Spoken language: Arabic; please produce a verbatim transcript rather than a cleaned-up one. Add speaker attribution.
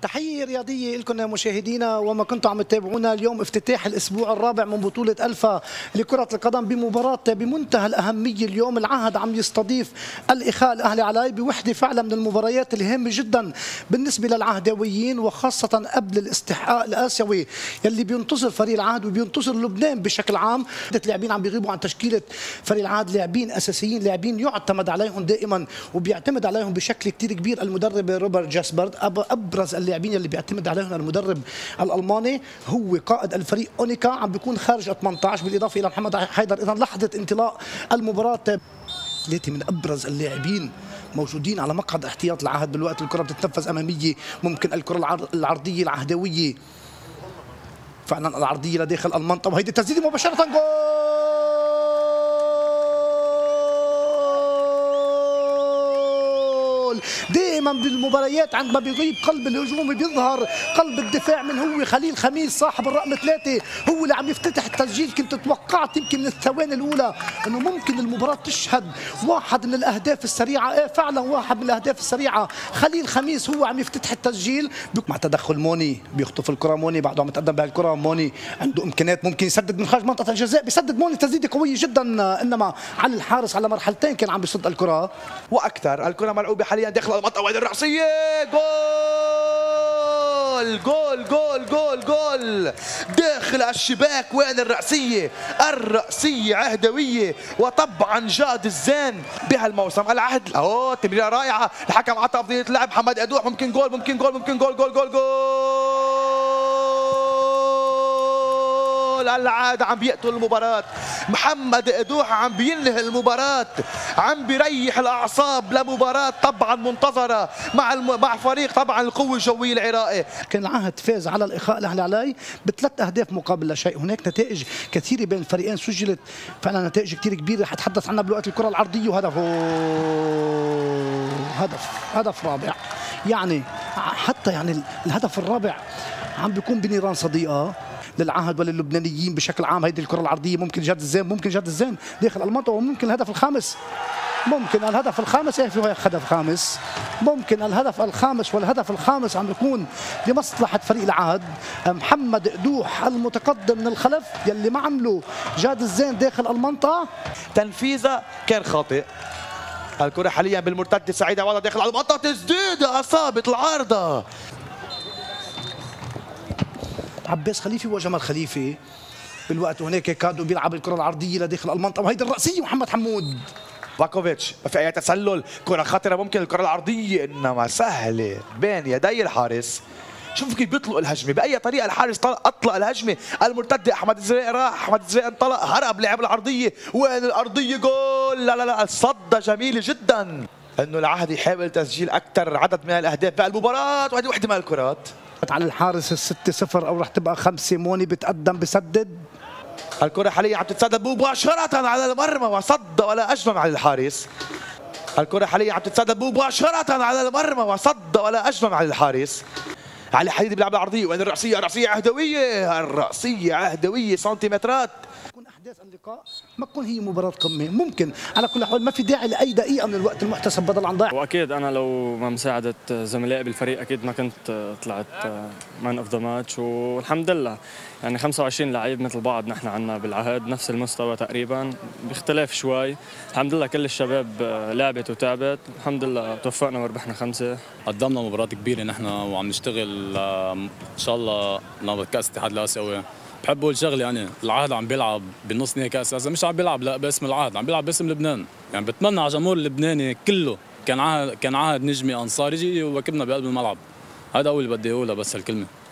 Speaker 1: تحية رياضية لكم مشاهدينا وما كنتم عم تتابعونا. اليوم افتتاح الأسبوع الرابع من بطولة ألفا لكرة القدم بمباراة بمنتهى الأهمية. اليوم العهد عم يستضيف الإخاء الأهلي علي بوحدة فعلا من المباريات الهامة جدا بالنسبة للعهداويين، وخاصة قبل الاستحقاق الآسيوي يلي بينتصر فريق العهد وبينتصر لبنان بشكل عام. لاعبين عم بيغيبوا عن تشكيلة فريق العهد، لاعبين أساسيين، لاعبين يعتمد عليهم دائما وبيعتمد عليهم بشكل كتير كبير المدرب روبرت جاسبرد. أبرز اللاعبين اللي بيعتمد عليهم المدرب الألماني هو قائد الفريق أونيكا، عم بيكون خارج ثمانية عشر بالإضافة إلى محمد حيدر. إذا لحظة انطلاق المباراة ثلاثة من أبرز اللاعبين موجودين على مقعد احتياط العهد دلوقتي. الكرة بتتنفذ أمامية، ممكن الكرة العرضية العهدوية فعلا العرضية لداخل المنطقة، وهيدي تسديدة مباشرة جول. دائما بالمباريات عندما بيغيب قلب الهجوم بيظهر قلب الدفاع من هو خليل خميس صاحب الرقم ثلاثة، هو اللي عم يفتتح التسجيل. كنت توقعت يمكن من الثواني الأولى أنه ممكن المباراة تشهد واحد من الأهداف السريعة. إيه فعلا واحد من الأهداف السريعة، خليل خميس هو عم يفتتح التسجيل مع تدخل موني. بيخطف الكرة موني بعده عم يتقدم بهالكرة. موني عنده إمكانيات، ممكن يسدد من خارج منطقة الجزاء، بيسدد موني تسديدة قوية جدا، إنما علي الحارس على مرحلتين كان عم بيصد الكرة
Speaker 2: وأكثر. الكرة ملعوبة حاليا داخل المنطقة وين الرأسية، جول جول جول جول جول داخل الشباك. وين الرأسية؟ الرأسية عهدوية، وطبعا جاد الزين بهالموسم. العهد اوه تمريرة رائعة، الحكم عطى أفضلية اللعب محمد أدوح. ممكن جول ممكن جول ممكن جول جول جول جول العهد عم بيقتل المباراة. محمد أدوح عم بينهي المباراة، عم بيريح الأعصاب لمباراة طبعا منتظرة مع الم... مع فريق طبعا القوة الجوية العراقي.
Speaker 1: كان العهد فاز على الإخاء الأهلي علي بثلاث أهداف مقابل لا شيء. هناك نتائج كثيرة بين الفريقين سجلت فعلا، نتائج كثير كبيرة حتحدث عنها بالوقت. الكرة العرضية وهدف هدف هدف رابع، يعني حتى يعني الهدف الرابع عم بيكون بنيران صديقة للعهد وللبنانيين بشكل عام. هيدي الكرة العرضية ممكن جاد الزين، ممكن جاد الزين داخل المنطقة، وممكن الهدف الخامس، ممكن الهدف الخامس. ايه في هدف خامس، ممكن الهدف الخامس، والهدف الخامس عم يكون لمصلحة فريق العهد. محمد أدوح المتقدم من الخلف يلي ما عمله جاد الزين داخل المنطقة،
Speaker 2: تنفيذه كان خاطئ. الكرة حاليا بالمرتدة سعيد عوضة داخل على المنطقة، تسديدة أصابت العارضة.
Speaker 1: عباس خليفي وجمال خليفي بالوقت، وهناك كادو بيلعب الكرة العرضية لداخل المنطقة، وهيدي الرأسية محمد حمود
Speaker 2: باكوفيتش في أي تسلل. كرة خطرة ممكن الكرة العرضية، إنما سهلة بين يدي الحارس. شوف كيف بيطلق الهجمة، بأي طريقة الحارس أطلق الهجمة المرتدة. أحمد الزريق راح، أحمد الزريق انطلق، هرب لعب العرضية. وين الأرضية؟ جول. لا لا لا الصدة جميلة جدا. إنه العهد يحاول تسجيل أكثر عدد من الأهداف بالمباراة، وهذه وحدة من الكرات.
Speaker 1: على الحارس الستة صفر أو رح تبقى خمسة. موني بتقدم بسدد.
Speaker 2: الكرة حاليا عم تتسدد مباشرة على المرمى، وصد ولا أجمل على الحارس. الكرة حاليا عم تتسدد مباشرة على المرمى، وصد ولا أجمل على الحارس. علي حديدي بيلعب العرضية. وين الرأسية؟ رأسية عهدوية، الرأسية عهدوية سنتيمترات.
Speaker 1: تكون أحداث اللقاء ما تكون هي مباراة قمة، ممكن على كل حال ما في داعي لأي دقيقة من الوقت المحتسب بدل عن ضيع.
Speaker 3: وأكيد أنا لو ما مساعدة زملائي بالفريق أكيد ما كنت طلعت مان أوف ذا ماتش. والحمد لله يعني خمسة وعشرين لعيب مثل بعض نحن عنا بالعهد، نفس المستوى تقريبا، باختلاف شوي. الحمد لله كل الشباب لعبت وتعبت، الحمد لله توفقنا وربحنا خمسة.
Speaker 4: قدمنا مباراة كبيرة نحن وعم نشتغل إن شاء الله لكأس الاتحاد الآسيوي. بحب اقول شغله، يعني العهد عم بيلعب بالنص نهائي كاس اسيا، مش عم بيلعب لا باسم العهد، عم بيلعب باسم لبنان. يعني بتمنى على الجمهور اللبناني كله كان عهد كان عهد نجمي انصار يجي يواكبنا بقلب الملعب. هذا اول اللي بدي اقوله بس هالكلمه.